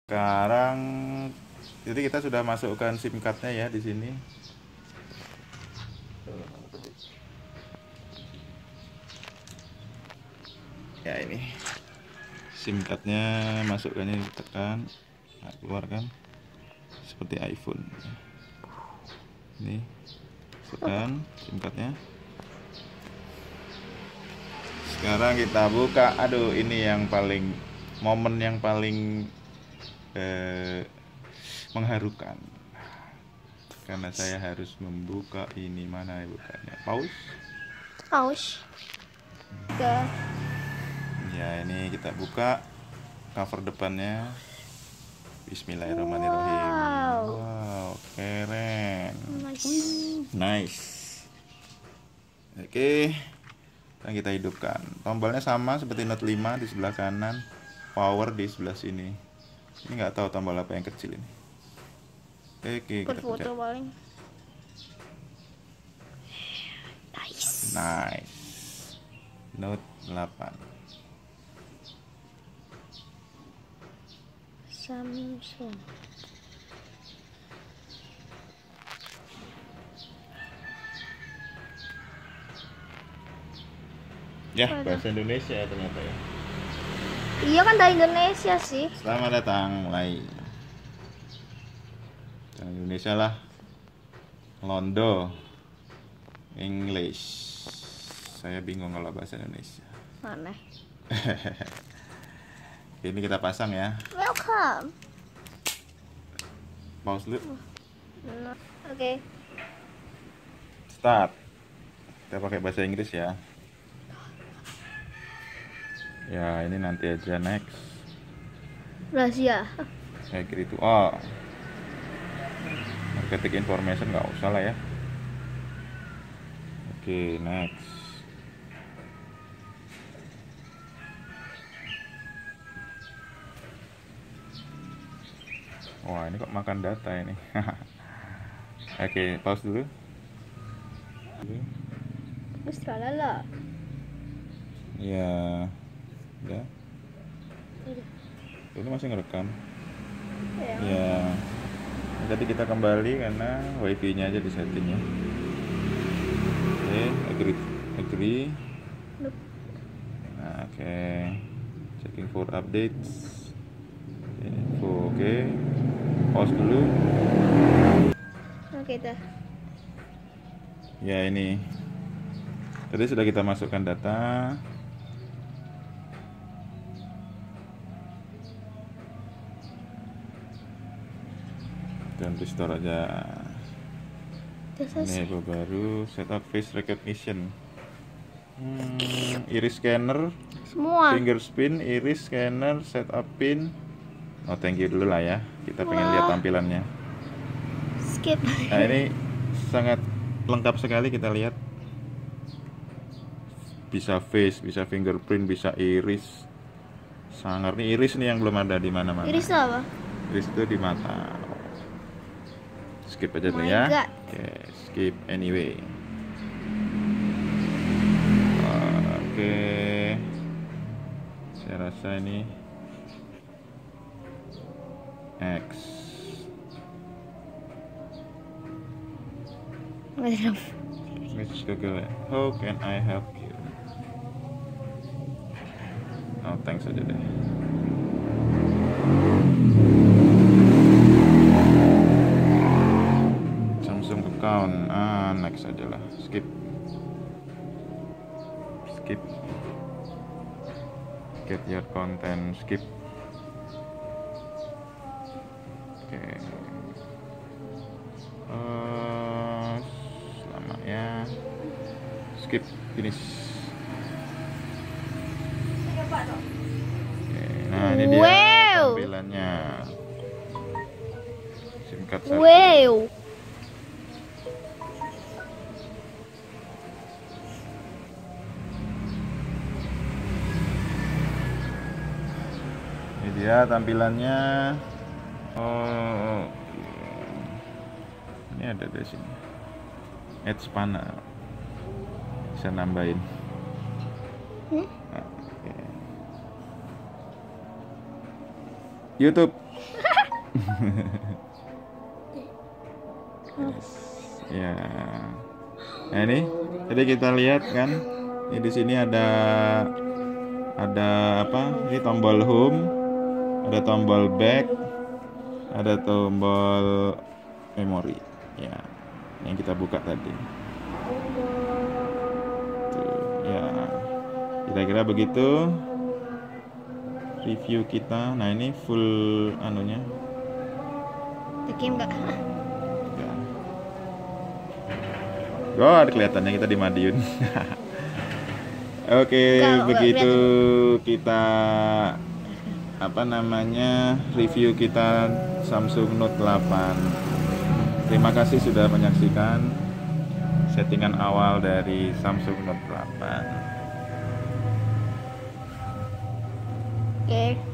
Sekarang jadi kita sudah masukkan SIM cardnya ya di sini. Ya ini SIM cardnya, masukkannya ditekan, nah, keluarkan seperti iPhone. Ini masukkan SIM cardnya. Sekarang kita buka. Aduh, ini yang paling momen yang paling mengharukan karena saya harus membuka ini. Mana ya bukanya? Pause. Ya, ini kita buka cover depannya. Bismillahirrahmanirrahim. Wow, keren. Nice. Oke, dan kita hidupkan. Tombolnya sama seperti Note 5 di sebelah kanan, power di sebelah sini. Ini nggak tahu tombol apa yang kecil ini. Oke, kita pencet. Paling. Nice. Note 8. Samsung. Ya, bahasa Indonesia ternyata ya. Iya kan dari Indonesia sih. Selamat datang, mulai. Bahasa Indonesia lah. Londo. English. Saya bingung kalau bahasa Indonesia. Mana? Ini kita pasang ya. Welcome. Pause dulu. Oke. Start. Kita pakai bahasa Inggris ya. Ya, ini nanti aja, next. Rahasia. Agree to all. Marketing information nggak usah lah ya. Oke, next. Wah, ini kok makan data ini. Oke, pause dulu. Lala. Ya, udah. Ini masih ngerekam. Ya. Jadi kita kembali karena wifi-nya aja di setting ya. Oke, agree. Nah, oke. Checking for updates. Info, oke. Pause dulu. Oke dah. Ya, ini tadi sudah kita masukkan data. Dan restore aja. Ini baru setup face recognition. Iris scanner, Semua. finger spin, iris scanner, setup pin. Oh, thank you dulu lah ya. Kita pengen lihat tampilannya. Skip. Nah, ini sangat lengkap sekali, kita lihat. Bisa face, bisa fingerprint, bisa iris. Sangar nih, iris nih yang belum ada di mana-mana. Iris apa? Iris itu di mata. Skip aja dulu ya. Oke, skip anyway. Oke. Saya rasa ini X. Let's Google it. How can I help you? Oh, thanks aja deh. Samsung account. Next aja lah. Skip. Get your content. Skip. Oke. Selamat ya. Skip. Finish. Oke, nah ini dia tampilannya. SIM card 1. Wow. Ini dia tampilannya. Oh, ini ada di sini. Edge panel. Bisa nambahin. YouTube. Ya. Nah ini, jadi kita lihat kan, ini di sini ada apa? Ini tombol home, ada tombol back, ada tombol memori. Ya, yang kita buka tadi. Tuh, ya. Kira-kira begitu review kita. Nah ini full anunya. Game nggak? Ya. God, kelihatannya kita di Madiun. Oke, Kalau begitu kita apa namanya review kita Samsung Note 8. Terima kasih sudah menyaksikan settingan awal dari Samsung Note 8. Oke.